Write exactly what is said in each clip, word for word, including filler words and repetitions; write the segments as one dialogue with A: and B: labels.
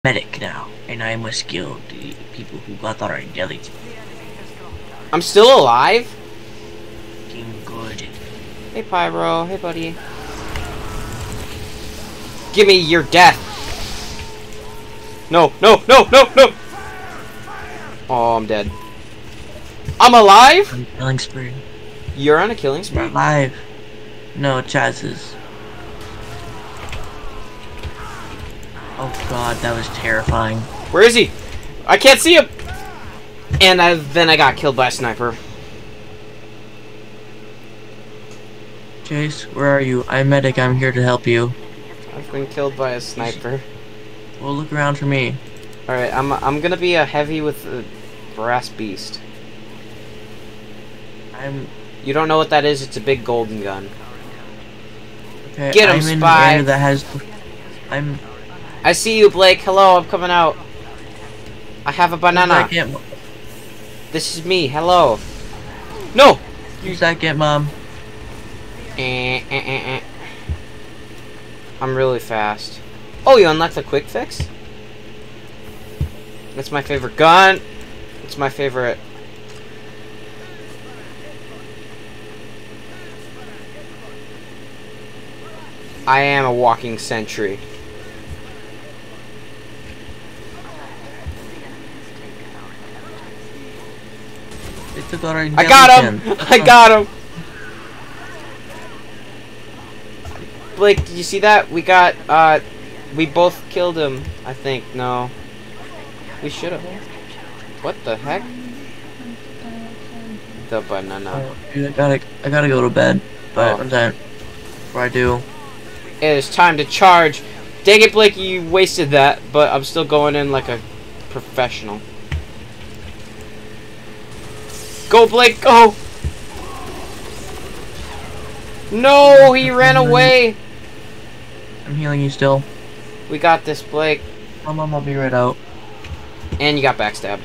A: medic now, and I must kill the people who got our intelligence.
B: I'm still alive?
A: Fucking good.
B: Hey, Pyro. Hey, buddy. Give me your death. No, no, no, no, no. Oh, I'm dead. I'm alive?
A: I'm killing spree.
B: You're on a killing spree?
A: You're alive. No, Chaz is. Oh god, that was terrifying.
B: Where is he? I can't see him. And I, then I got killed by a sniper.
A: Chase, where are you? I'm medic, I'm here to help you.
B: I've been killed by a sniper.
A: Well, look around for me.
B: Alright, I'm, I'm gonna be a heavy with a brass beast.
A: I'm...
B: You don't know what that is? It's a big golden gun.
A: Okay,
B: Get him,
A: I'm in
B: spy.
A: an area that has... I'm...
B: I see you, Blake. Hello, I'm coming out. I have a banana.
A: I can't...
B: This is me. Hello. No!
A: You second, Mom.
B: Eh, eh, eh, eh. I'm really fast. Oh, you unlocked the quick fix? That's my favorite gun. It's my favorite. I am a walking sentry.
A: They took out our
B: I got him!
A: intelligence.
B: I got him! Blake, did you see that? We got, uh, we both killed him, I think. No. We should have. What the heck? The banana.
A: Oh, dude, I gotta, I gotta go to bed. But
B: Oh.
A: I'm done. Before I do.
B: It is time to charge. Dang it, Blake, you wasted that, but I'm still going in like a professional. Go, Blake, go! No, he ran away!
A: I'm healing you still.
B: We got this, Blake.
A: Mom, Mom, I'll be right out.
B: And you got backstabbed.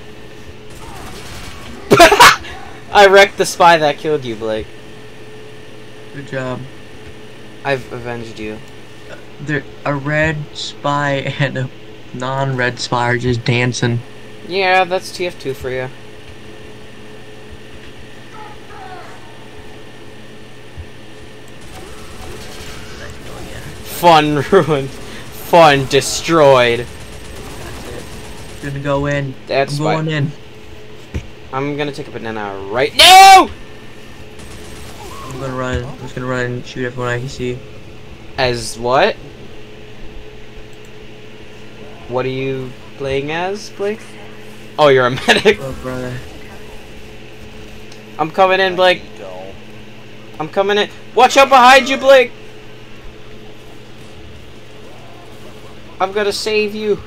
B: I wrecked the spy that killed you, Blake.
A: Good job.
B: I've avenged you.
A: There, a red spy and a non-red spy are just dancing.
B: Yeah, that's T F two for you. Fun ruined. Fun destroyed.
A: Gonna go in.
B: That's
A: I'm
B: spy.
A: going in.
B: I'm gonna take a banana right now!
A: I'm gonna run. I'm just gonna run and shoot everyone I can see.
B: As what? What are you playing as, Blake? Oh, you're a medic.
A: Oh, brother.
B: I'm coming in, Blake. I'm coming in. Watch out behind you, Blake. I'm gonna save you.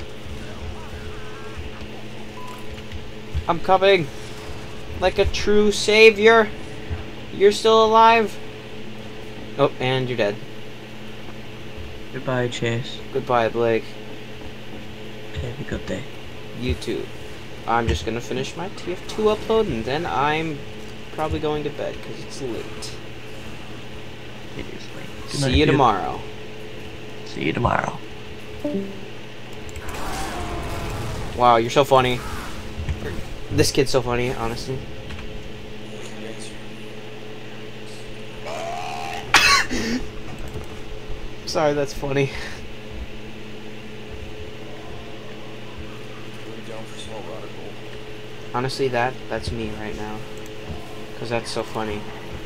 B: I'm coming. Like a true savior. You're still alive. Oh, and you're dead.
A: Goodbye, Chase.
B: Goodbye, Blake.
A: Have a good day.
B: You too. I'm just gonna finish my T F two upload and then I'm probably going to bed because it's late.
A: It is late. Good
B: See
A: night,
B: you
A: dude.
B: tomorrow.
A: See you tomorrow.
B: Wow, you're so funny. This kid's so funny, honestly. Sorry, that's funny. Honestly, that that's me right now. Cause that's so funny.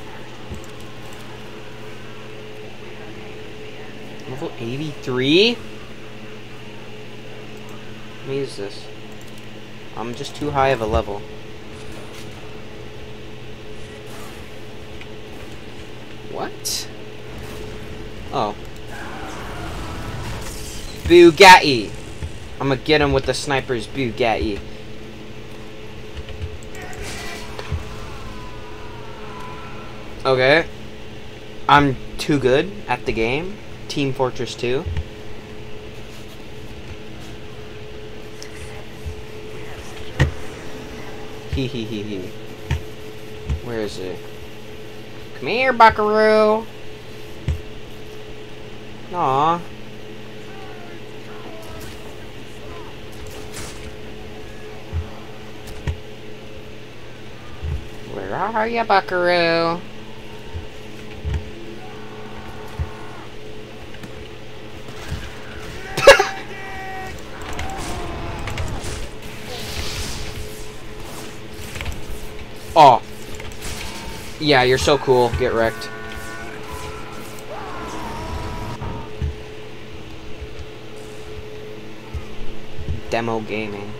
B: Level eighty-three? Let me use this. I'm just too high of a level. What? Oh. Bugatti! I'm gonna get him with the sniper's Bugatti. Okay. I'm too good at the game. Team Fortress two. Hee hee hee hee. Where is it? Come here, buckaroo. Aw. How are ya, buckaroo? Oh. Yeah, you're so cool. Get wrecked. Demo gaming.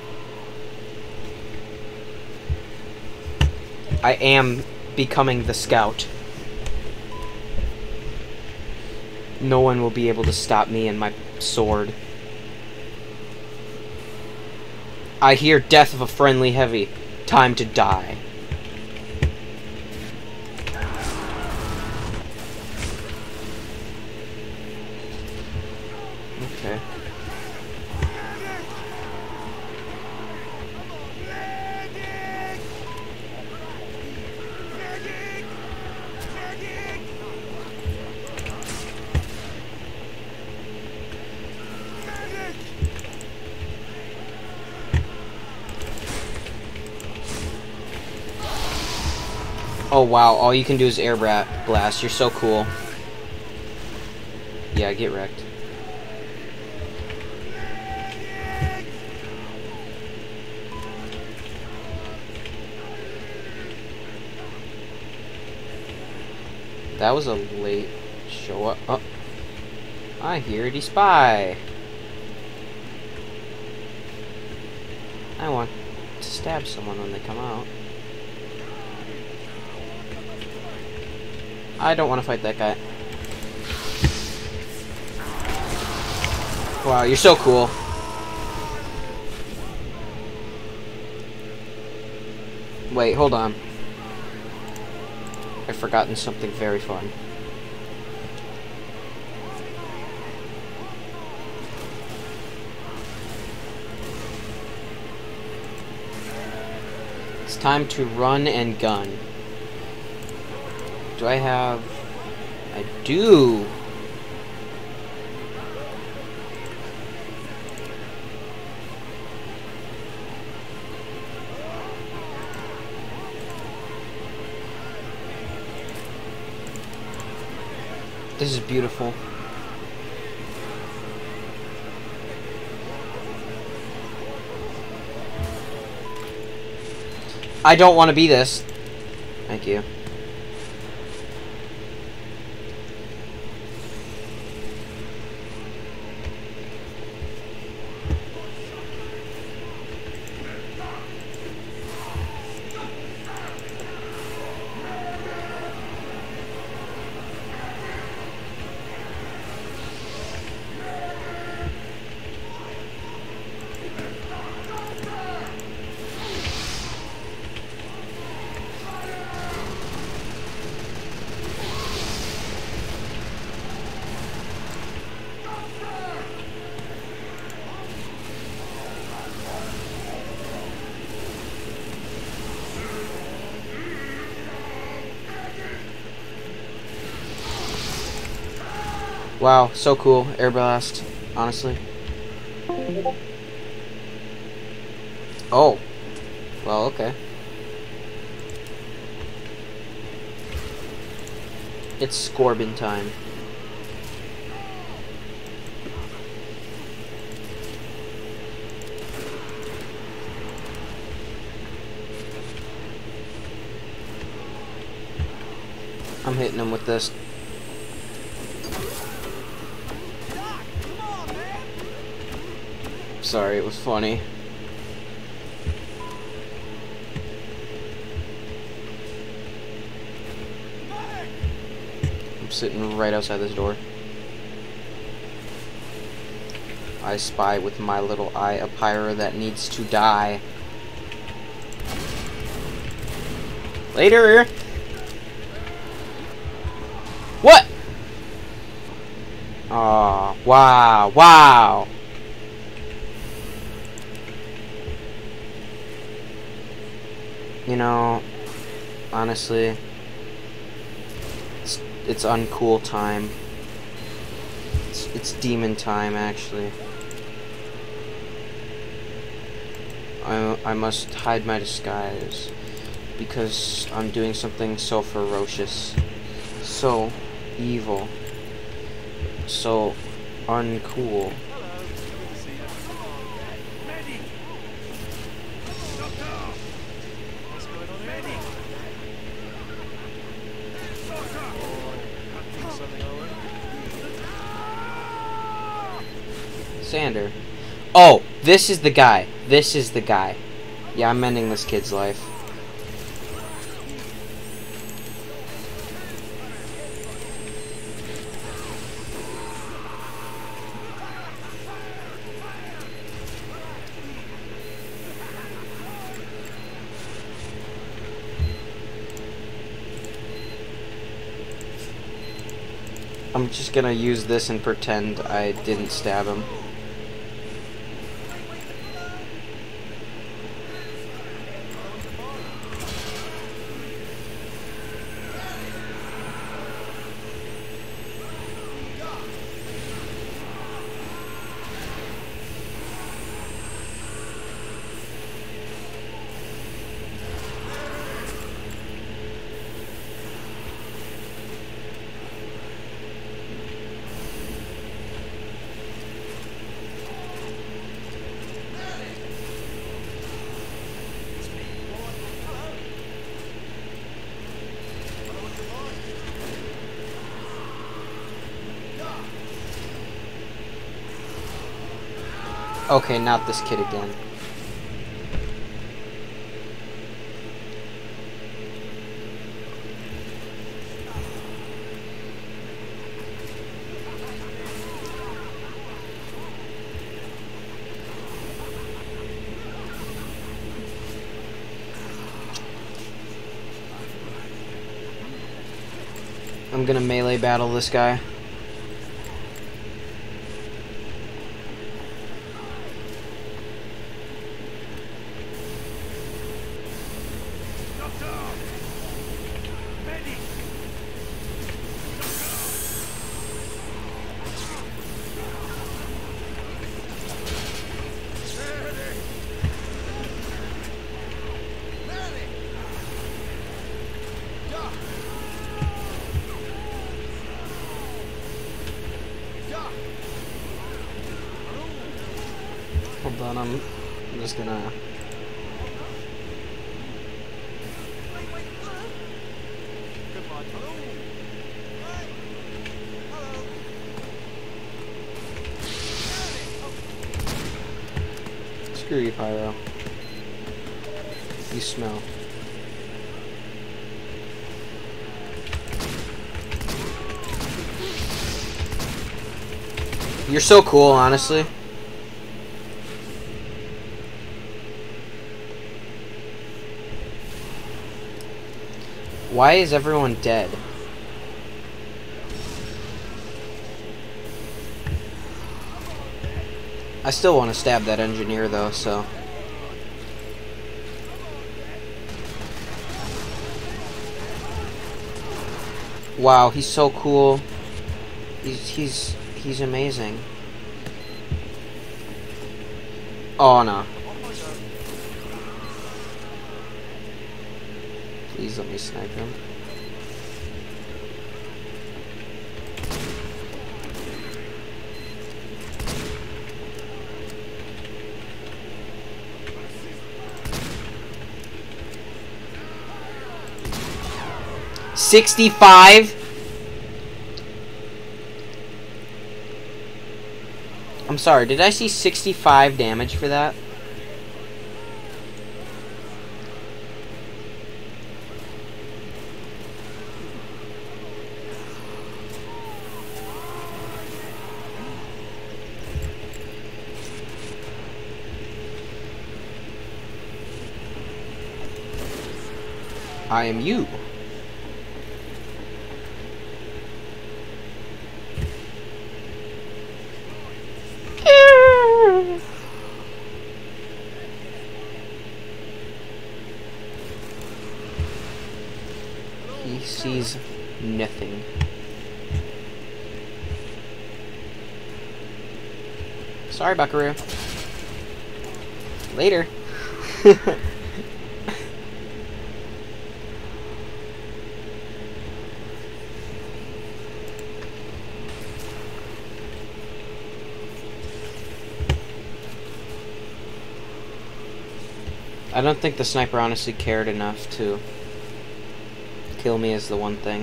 B: I am becoming the scout. No one will be able to stop me and my sword. I hear death of a friendly heavy. Time to die. Okay. Oh wow, all you can do is air blast. You're so cool. Yeah, get wrecked. That was a late show up. Oh, I hear the spy. I want to stab someone when they come out. I don't want to fight that guy. Wow, you're so cool. Wait, hold on. I've forgotten something very fun. It's time to run and gun. Do I have... I do! This is beautiful. I don't want to be this. Thank you. Wow, so cool. Air blast, honestly. Oh. Well, okay. It's Scorbin time. I'm hitting him with this. Sorry, it was funny. I'm sitting right outside this door. I spy with my little eye a pyro that needs to die. Later! What? Aw, oh, wow, wow! You know, honestly, it's, it's uncool time. It's, it's demon time, actually. I, I must hide my disguise. because I'm doing something so ferocious, so evil, so uncool. Sander. Oh, this is the guy. This is the guy. Yeah, I'm ending this kid's life. I'm just gonna use this and pretend I didn't stab him. Okay, not this kid again. I'm gonna melee battle this guy. Hold on, I'm, I'm just gonna... Screw you, Pyro. You smell. You're so cool, honestly. Why is everyone dead? I still want to stab that engineer though, so... Wow, he's so cool. He's, he's, he's amazing. Oh, no. Please let me snipe him. sixty-five? I'm sorry, did I see sixty-five damage for that? I am you. He sees nothing. Sorry, Buckaroo. I don't think the sniper honestly cared enough to kill me as the one thing.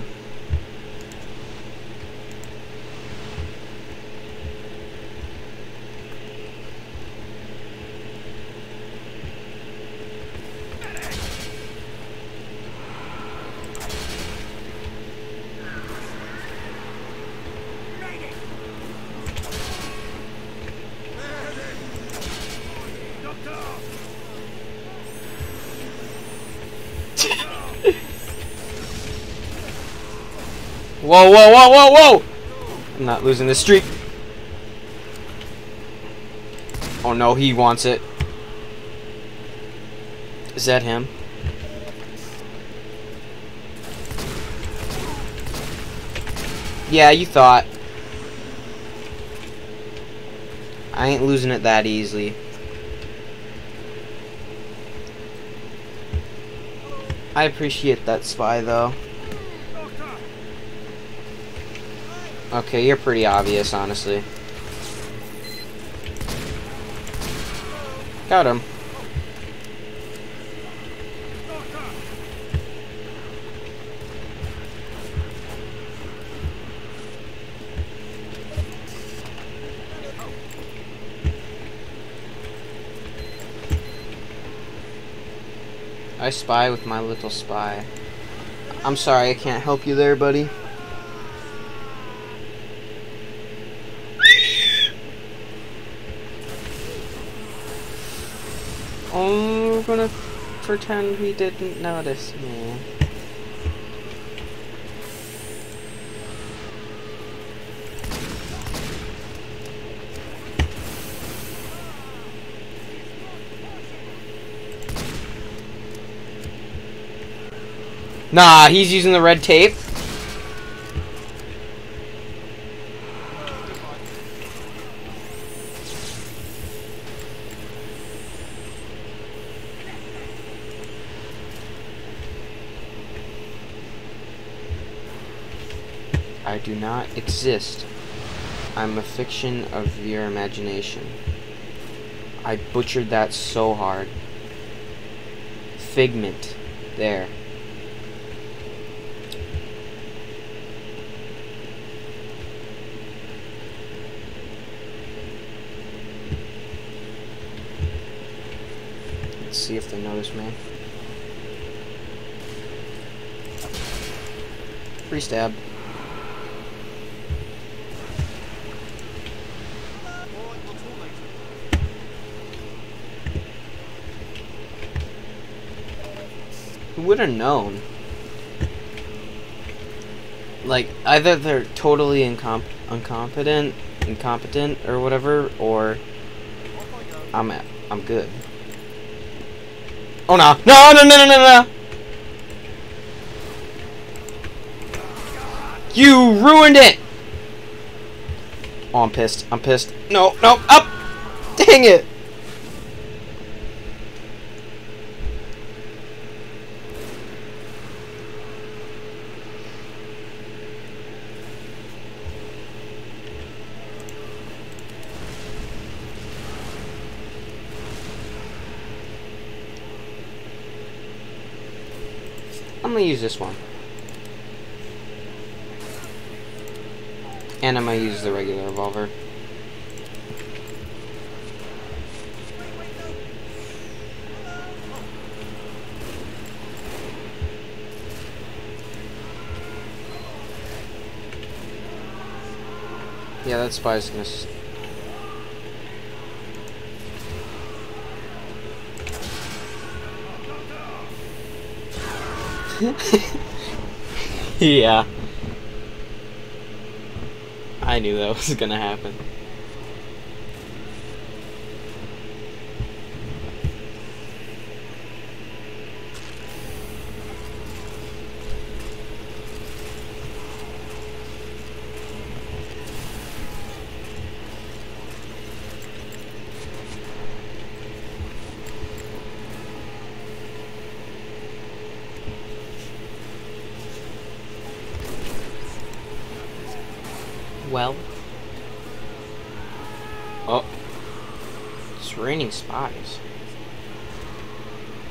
B: Whoa, whoa, whoa, whoa, whoa! I'm not losing this streak. Oh no, he wants it. Is that him? Yeah, you thought. I ain't losing it that easily. I appreciate that, Spy, though. Okay, you're pretty obvious, honestly. Got him. I spy with my little spy. I'm sorry, I can't help you there, buddy. Oh, we're gonna pretend he didn't notice me. Nah, he's using the red tape. I do not exist. I'm a fiction of your imagination. I butchered that so hard. Figment. There. Let's see if they notice me. Free stab. Who would have known? Like, either they're totally incomp incompetent, incompetent, or whatever, or I'm at, I'm good. Oh no! No! No! No! No! No! No! You ruined it! Oh, I'm pissed. I'm pissed. No! No! Up! Dang it! I'm gonna use this one. And I'm gonna use the regular revolver. Yeah, that spy's gonna... S yeah. I knew that was gonna happen. Well. Oh. It's raining spies.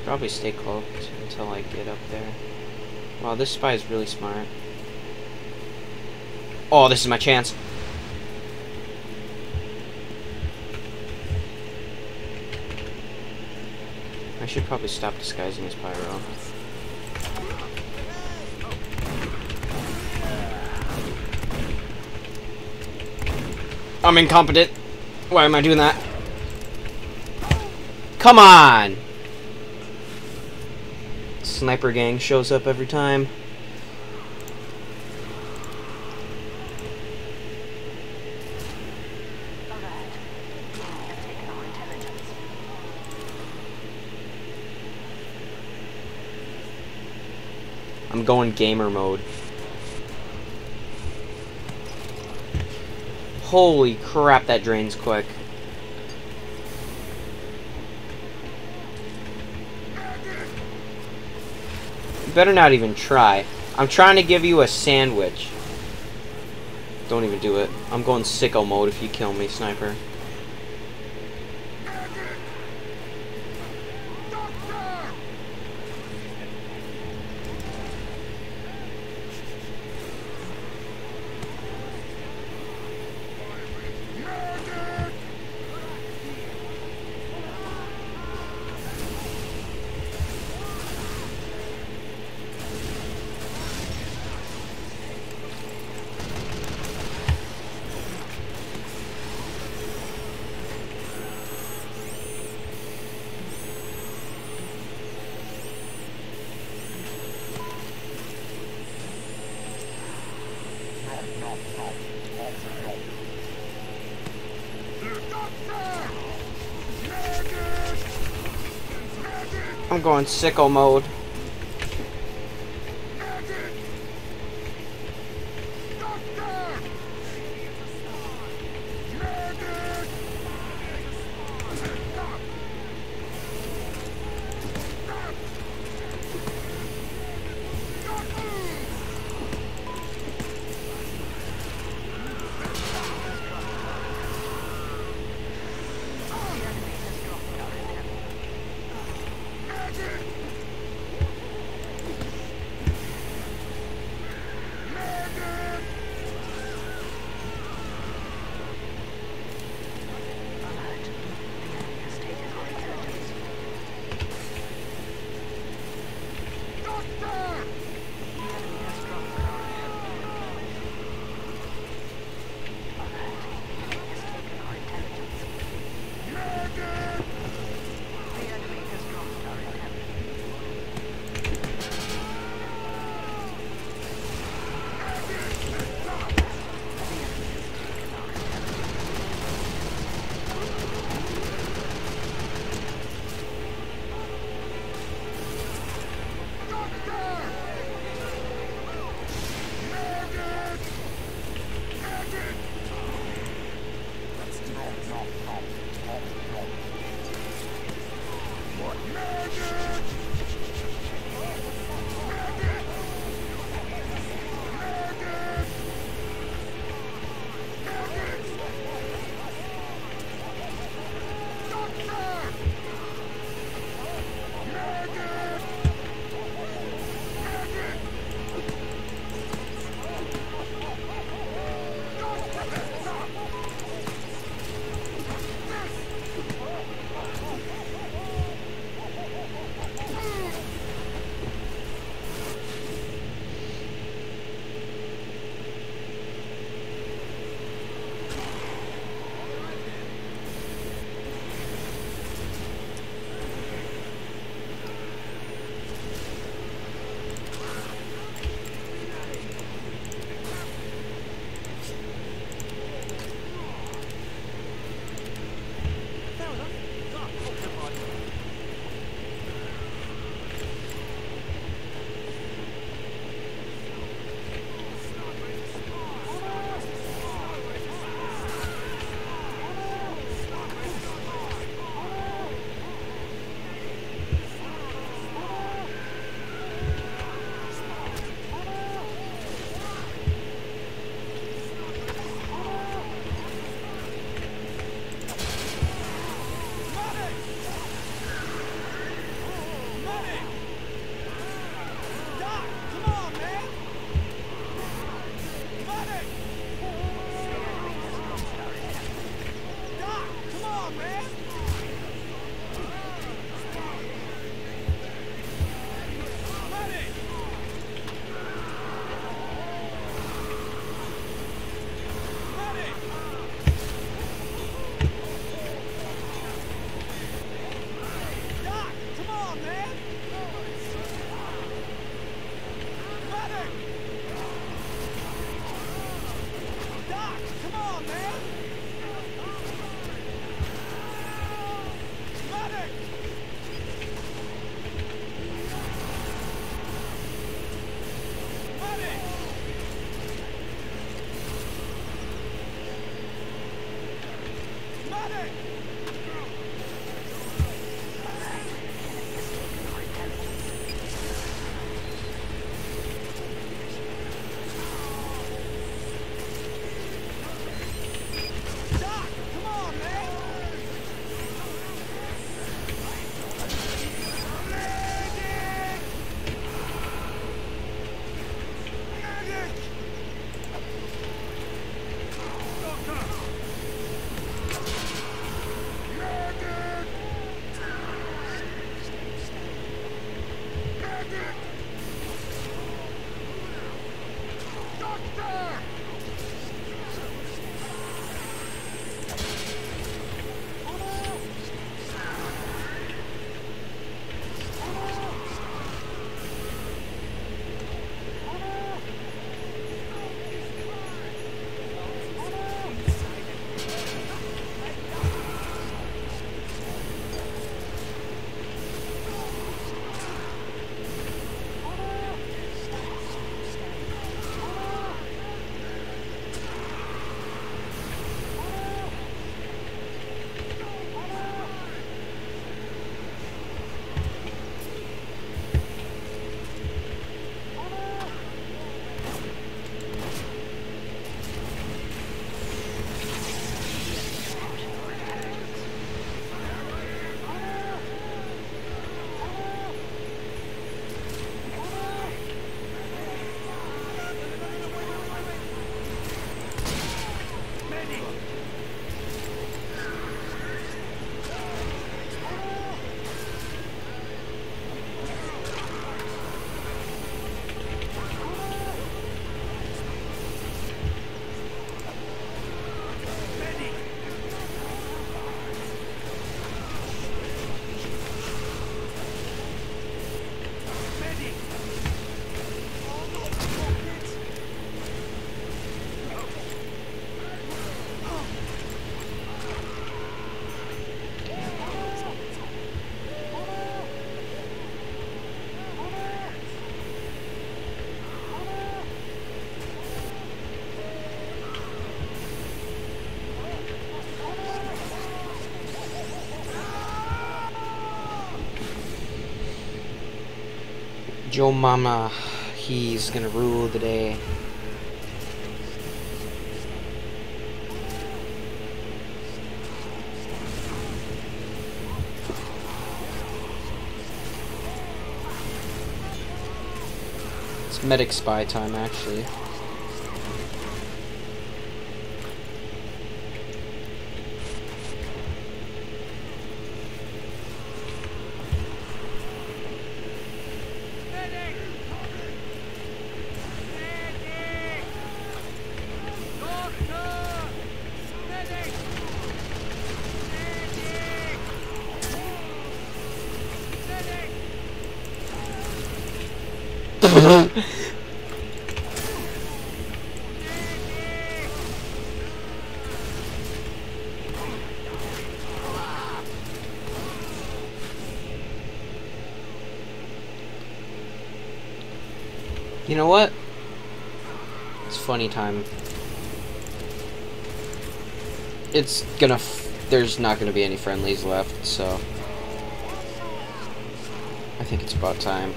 B: Probably stay close until I get up there. Wow, this spy is really smart. Oh, this is my chance. I should probably stop disguising as Pyro. I'm incompetent. Why am I doing that? Come on! Sniper gang shows up every time. I'm going gamer mode. Holy crap, that drains quick. You better not even try. I'm trying to give you a sandwich. Don't even do it. I'm going sicko mode if you kill me, sniper. I'm going sicko mode. Joe Mama, he's gonna rule the day. It's medic spy time, actually. You know what? It's funny time. It's gonna f there's not gonna be any friendlies left, so I think it's about time.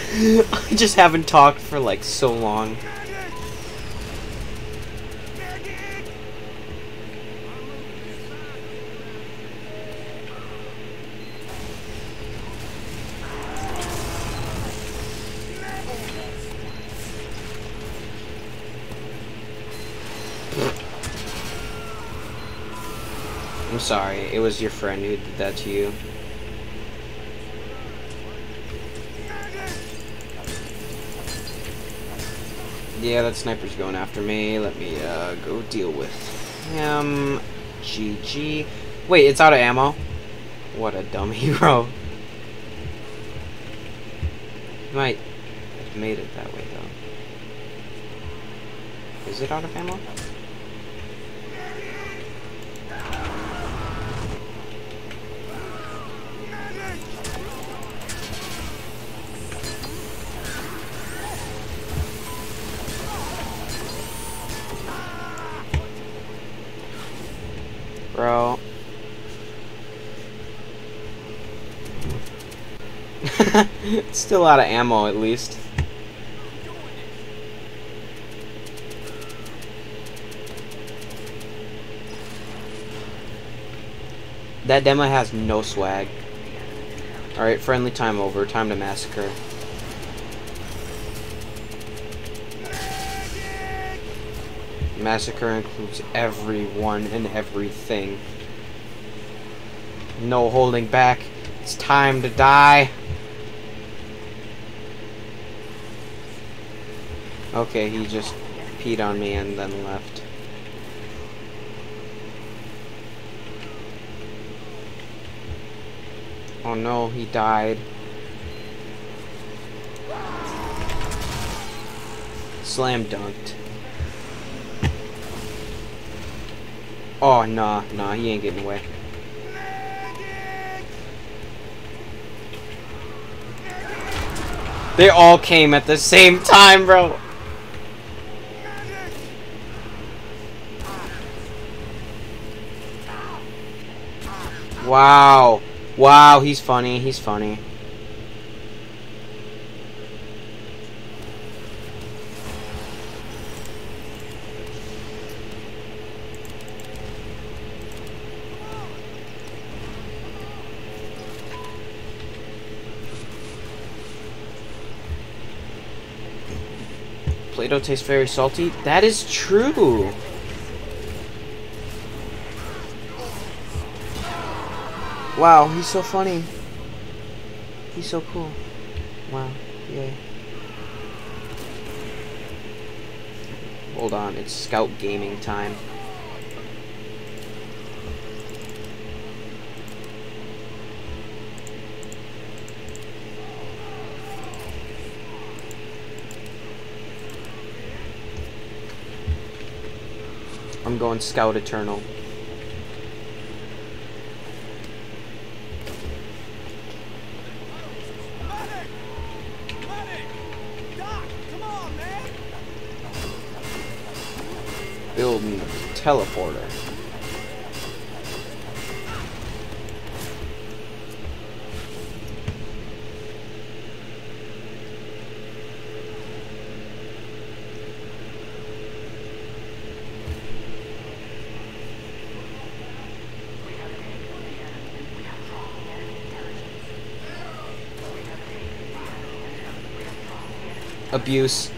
B: I just haven't talked for like so long. I'm sorry, it was your friend who did that to you. Yeah, that sniper's going after me. Let me uh, go deal with him. G G. Wait, it's out of ammo? What a dumb hero. You might have made it that way, though. Is it out of ammo? Bro. Still out of ammo, at least. That demo has no swag. Alright, friendly time over. Time to massacre. Massacre includes everyone and everything. No holding back. It's time to die. Okay, he just peed on me and then left. Oh no, he died. Slam dunked. Oh, nah, nah, he ain't getting away. They all came at the same time, bro. Wow. Wow, he's funny, he's funny. Play-Doh tastes very salty. That is true. Wow, he's so funny. He's so cool. Wow, yay. Hold on, it's Scout Gaming time. I'm going Scout Eternal. Building teleporter. Abuse.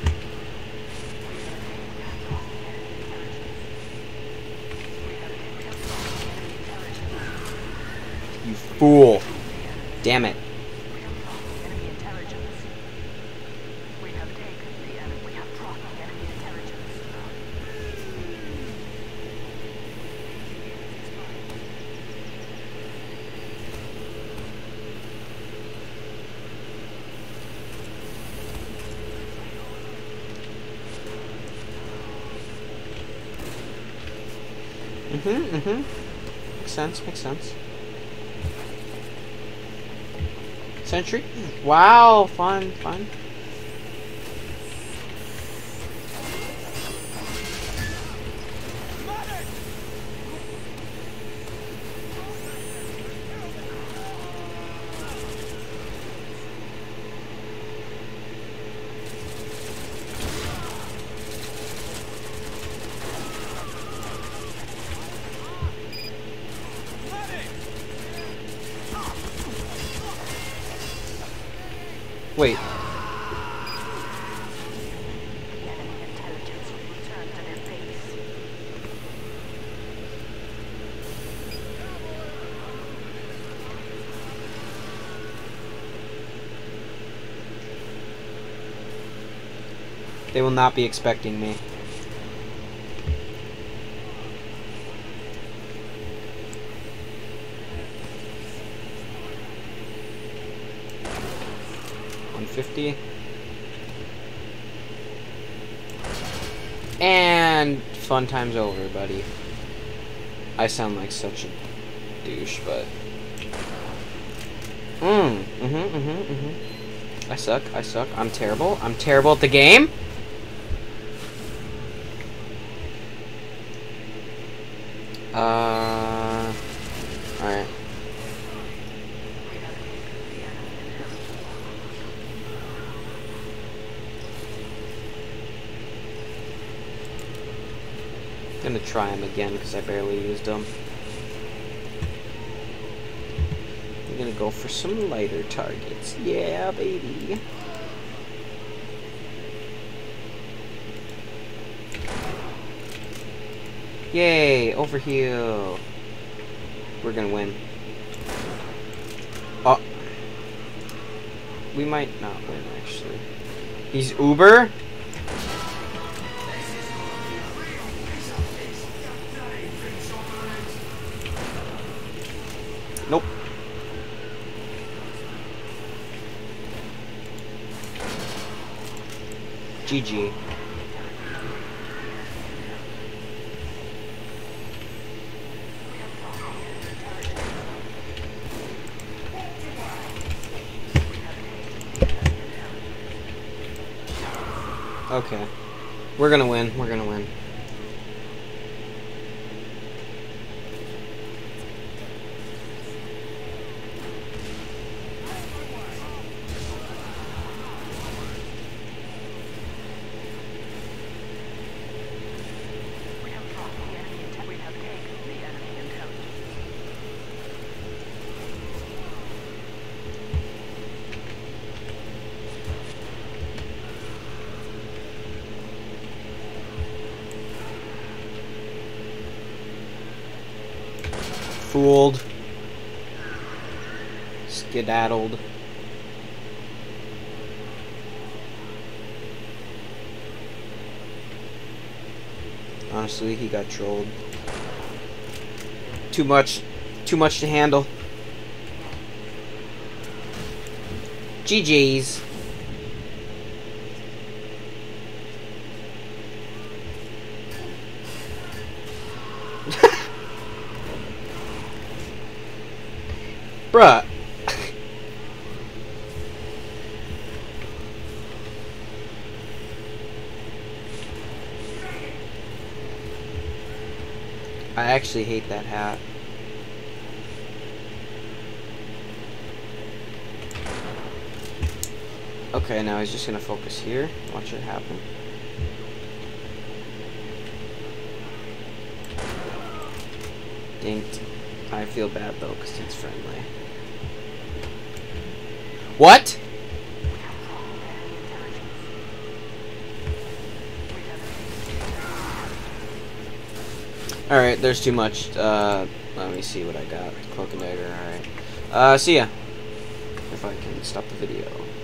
B: You fool. Damn it. Mm-hmm, mm-hmm. Makes sense, makes sense. Sentry? Wow, fun, fun. Wait. They will not be expecting me. one fifty. And fun time's over, buddy. I sound like such a douche, but... Mmm, mm-hmm, mm-hmm, mm-hmm. I suck, I suck. I'm terrible. I'm terrible at the game. Uh... Alright. I'm gonna try him again because I barely used him. I'm gonna go for some lighter targets. Yeah, baby. Yay, overheal. We're gonna win. Oh. We might not win, actually. He's Uber? Nope. G G. Okay. We're gonna win. We're gonna win. Fooled. Skedaddled. Honestly, he got trolled. Too much. Too much to handle. G G's. Bruh. I actually hate that hat. Okay, now he's just gonna focus here. Watch it happen. Dinked. I feel bad though, because he's friendly. What? Alright, there's too much. Uh, let me see what I got. Cloak and dagger, alright. Uh, see ya. If I can stop the video.